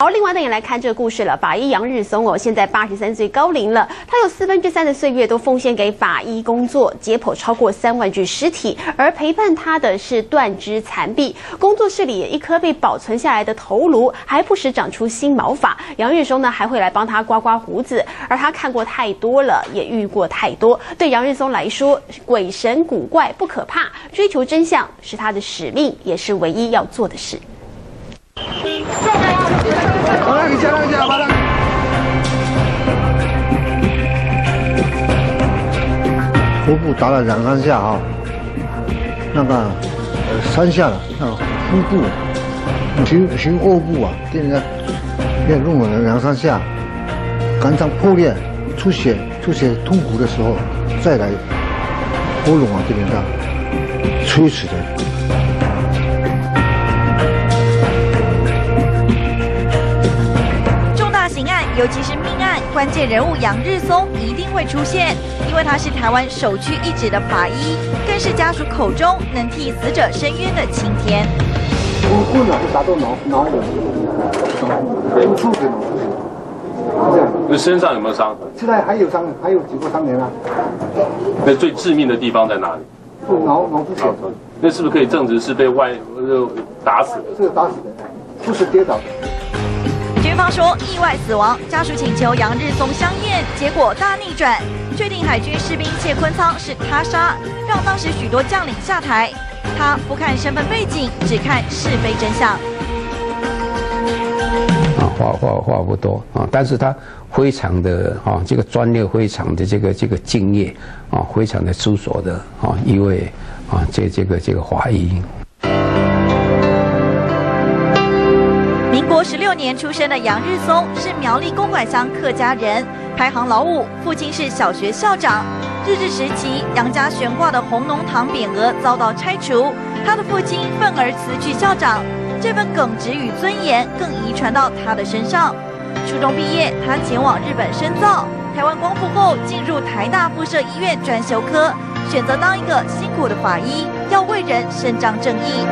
好，另外呢也来看这个故事了。法医杨日松哦，现在83岁高龄了，他有3/4的岁月都奉献给法医工作，解剖超过3万具尸体，而陪伴他的是断肢残臂。工作室里一颗被保存下来的头颅，还不时长出新毛发。杨日松呢还会来帮他刮刮胡子，而他看过太多了，也遇过太多。对杨日松来说，鬼神古怪不可怕，追求真相是他的使命，也是唯一要做的事。 头部打了2、3下啊，那个3下了，那个腹部、胸腭部啊，给人家也弄了2、3下，肝脏破裂、出血痛苦的时候，再来喉咙啊给人家吹死的。 尤其是命案关键人物杨日松一定会出现，因为他是台湾首屈一指的法医，更是家属口中能替死者伸冤的青天。 我棍是打到脑有出血脑出血，这样。 那身上有没有伤？ 现在还有伤，还有几个伤痕啊。 那最致命的地方在哪里？ 脑出血。 那是不是可以证实是被打死的？ 是打死的，不是跌倒的。 军方说意外死亡，家属请求杨日松相验，结果大逆转，确定海军士兵谢坤仓是他杀，让当时许多将领下台。他不看身份背景，只看是非真相。 话不多啊，但是他非常的这个专业，非常的这个敬业啊，非常的出色的一位这个法医。 民国16年出生的杨日松是苗栗公馆乡客家人，排行老5，父亲是小学校长。日治时期，杨家悬挂的红农堂匾额遭到拆除，他的父亲愤而辞去校长，这份耿直与尊严更遗传到他的身上。初中毕业，他前往日本深造，台湾光复后进入台大附设医院专修科，选择当一个辛苦的法医，要为人伸张正义。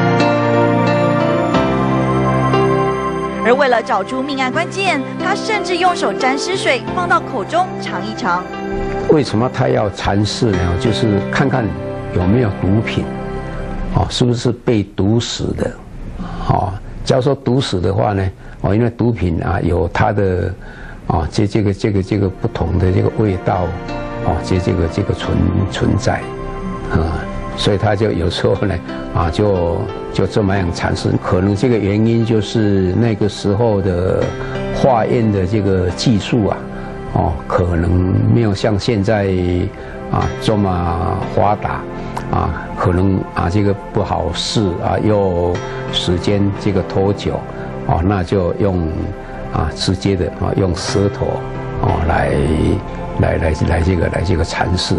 而为了找出命案关键，他甚至用手沾湿水放到口中尝一尝。 为什么他要尝试呢？就是看看有没有毒品，是不是被毒死的？假如说毒死的话呢，因为毒品啊有它的这个不同的这个味道，这个存在，所以他就有时候呢，就这么样尝试。可能这个原因就是那个时候的化验的这个技术啊，可能没有像现在这么发达可能这个不好试又时间这个拖久那就用直接的用舌头来这个尝试。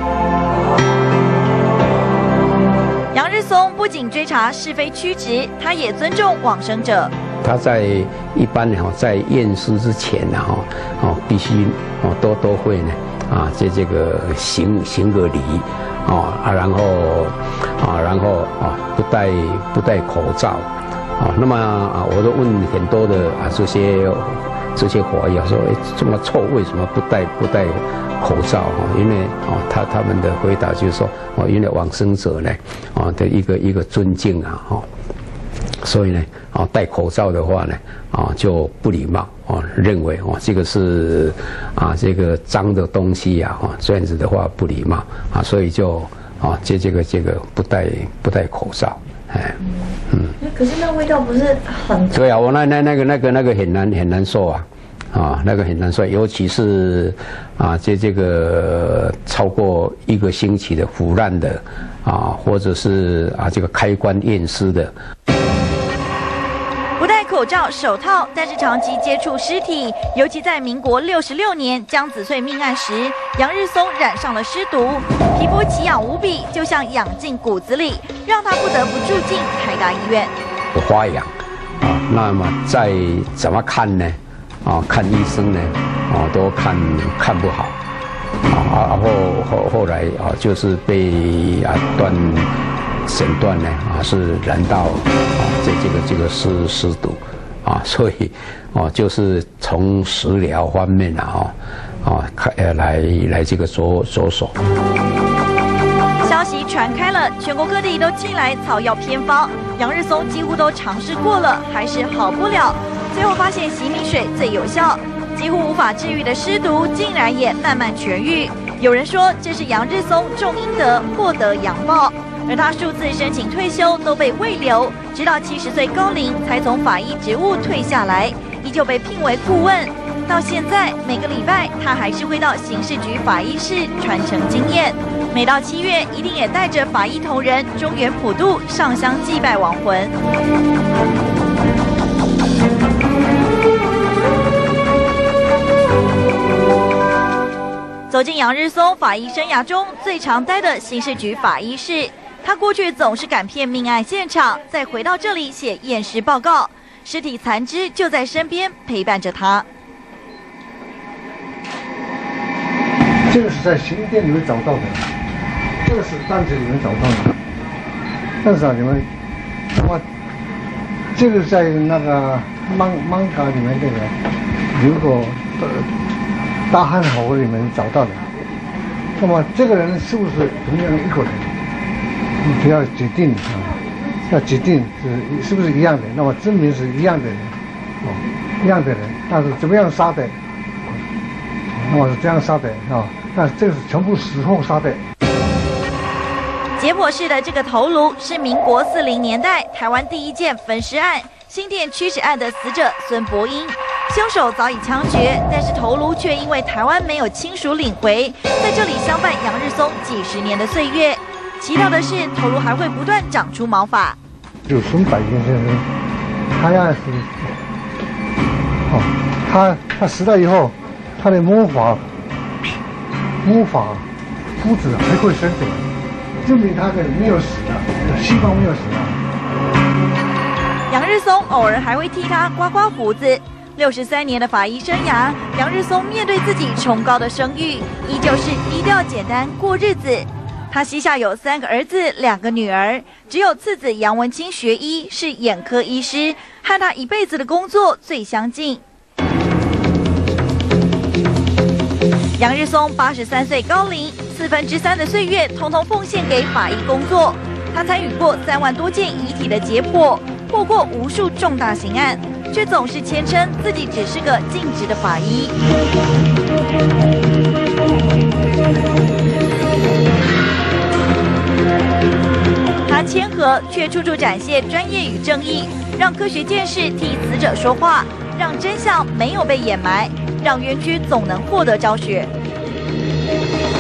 杨日松不仅追查是非曲直，他也尊重往生者。 他在一般在验尸之前必须都会呢这个行个礼然后不戴口罩那么我都问很多的这些法医说这么臭为什么不戴口罩因为他们的回答就是说因为往生者呢的一个尊敬所以呢戴口罩的话呢就不礼貌认为这个是这个脏的东西这样子的话不礼貌所以就这个不戴口罩可是那味道不是很对啊，我那个很难受那个很难受，尤其是这个超过1个星期的腐烂的或者是这个开棺验尸的。 不戴口罩、手套，但是长期接触尸体，尤其在民国66年江子翠命案时，杨日松染上了尸毒，皮肤奇痒无比，就像养进骨子里，让他不得不住进台大医院。 发痒那么再怎么看呢？看医生呢，都看不好，后来就是被诊断呢是染到这个尸毒所以就是从食疗方面来这个着手。 消息传开了，全国各地都寄来草药偏方，杨日松几乎都尝试过了，还是好不了。最后发现洗米水最有效，几乎无法治愈的湿毒竟然也慢慢痊愈。有人说这是杨日松种阴德，获得阳报。而他数次申请退休都被未留，直到70岁高龄才从法医职务退下来，依旧被聘为顾问。到现在每个礼拜他还是会到刑事局法医室传承经验，每到7月一定也带着法医同仁中元普渡上香祭拜亡魂。走进杨日松法医生涯中最常待的刑事局法医室，他过去总是赶遍命案现场，再回到这里写验尸报告，尸体残肢就在身边陪伴着他。 这个是在刑店里面找到的，这个是单子里面找到的，但是你们，这个在那个漫画里面这个，如果大汉侯里面找到的，那么这个人是不是同样一个人？你不要决定要决定是不是一样的，那么证明是一样的人，一样的人，但是怎么样杀的？那么是这样杀的但这个是全部死后杀的。 解剖室的这个头颅是民国40年代台湾第一件焚尸案——新店驱使案的死者孙伯英。凶手早已枪决，但是头颅却因为台湾没有亲属领回，在这里相伴杨日松几十年的岁月。奇妙的是，头颅还会不断长出毛发。 就孙百英先生，他要是他死了以后，他的毛发胡子还会生长，证明他的没有死的，细胞没有死啊。 杨日松偶尔还会替他刮刮胡子。63年的法医生涯，杨日松面对自己崇高的声誉，依旧是低调简单过日子。他膝下有3个儿子，2个女儿，只有次子杨文清学医，是眼科医师，和他一辈子的工作最相近。杨日松83岁高龄，3/4的岁月统统奉献给法医工作。他参与过3万多件遗体的解剖，破过无数重大刑案，却总是谦称自己只是个尽职的法医。他谦和，却处处展现专业与正义，让科学见识替死者说话，让真相没有被掩埋，让冤屈总能获得昭雪。